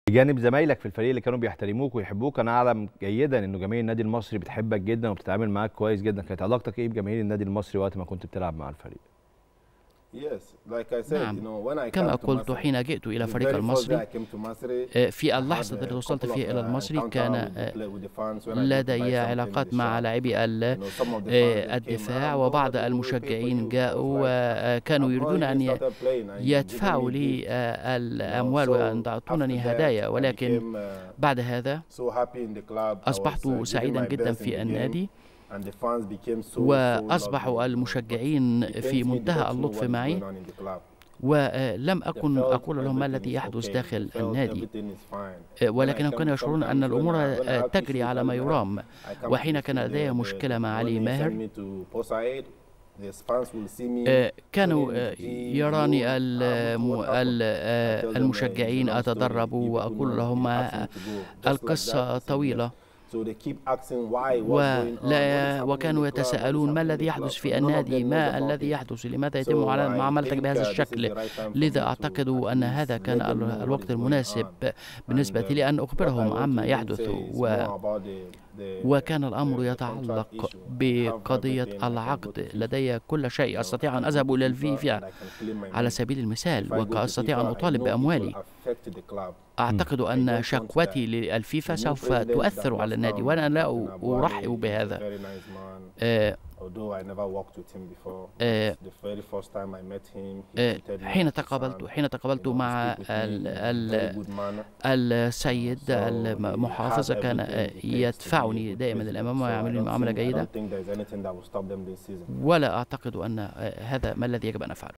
بجانب زمايلك في الفريق اللي كانوا بيحترموك ويحبوك، انا اعلم جيدا انه جماهير النادي المصري بتحبك جدا وبتتعامل معاك كويس جدا. كانت علاقتك ايه بجماهير النادي المصري وقت ما كنت بتلعب مع الفريق؟ نعم، كما قلت حين جئت إلى فريق المصري في اللحظة التي وصلت فيها إلى المصري كان لدي علاقات مع لاعبي الدفاع، وبعض المشجعين جاءوا وكانوا يريدون أن يدفعوا لي الأموال وأن يعطونني هدايا، ولكن بعد هذا أصبحت سعيدا جدا في النادي، وأصبحوا المشجعين في منتهى اللطف معي، ولم أكن أقول لهم ما الذي يحدث داخل النادي، ولكنهم كانوا يشعرون أن الأمور تجري على ما يرام. وحين كان لدي مشكلة مع علي ماهر كانوا يراني المشجعين أتدرب وأقول لهم القصة طويلة، وكانوا يتساءلون ما الذي يحدث في النادي، ما الذي يحدث، لماذا يتم معاملتك بهذا الشكل. لذا أعتقد أن هذا كان الوقت المناسب بالنسبة لي أن أخبرهم عما يحدث. وكان الأمر يتعلق بقضية العقد. لدي كل شيء، أستطيع أن أذهب إلى الفيفا على سبيل المثال وأستطيع أن أطالب بأموالي. أعتقد أن شكوتي للفيفا سوف تؤثر على النادي، وأنا لا أرحب بهذا. حين تقابلت مع السيد المحافظ كان يدفعني دائما للأمام ويعمل معاملة جيدة، ولا أعتقد أن هذا ما الذي يجب أن أفعله.